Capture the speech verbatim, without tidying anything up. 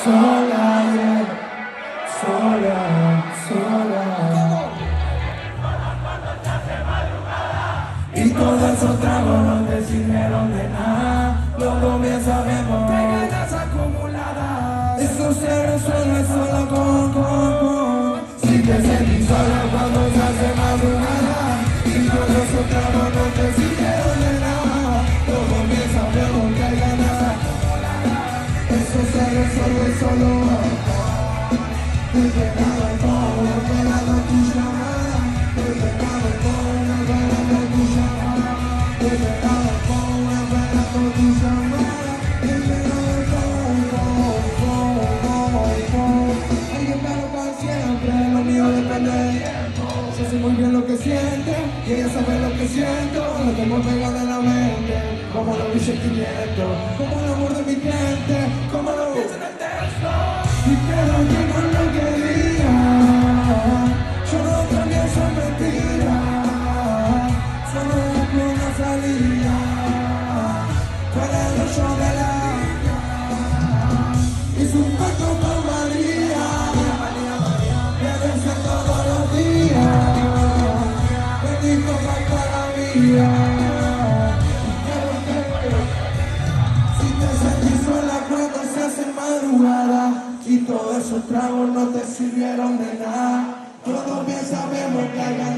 sola, yeah. Sola, sola. Y todos esos tragos no te sirvieron de nada. Luego bien sabemos que hay ganas acumuladas. Eso se resuelve solo con, con, con. Si te sentís sola cuando se hace madrugada. Y todos esos tragos no te sirvieron de nada. Luego bien sabemos que hay ganas acumuladas. Eso se resuelve solo con. He pegado el fondo, he pegado tu llamada. He pegado el fondo, he pegado tu llamada. He pegado el fondo, he pegado tu llamada. He pegado el fondo, fondo, fondo. Hay que estar para siempre, lo mío depende del tiempo. Yo sé muy bien lo que siente, y ella sabe lo que siento. Lo tengo pegado en la mente, como los billetes, como el amor de mi gente, como lo dice en el texto. Y creo que con lo que diga, yo no también soy mentira. Solo busco una salida para el hoyo de la vida. Hice un pacto con María, debe ser todos los días. Bendito pacto a la vida. Si te sentís sola cuando se hace madrugada. Y todos esos tragos no te sirvieron de nada. Todos bien sabemos que hay ganas.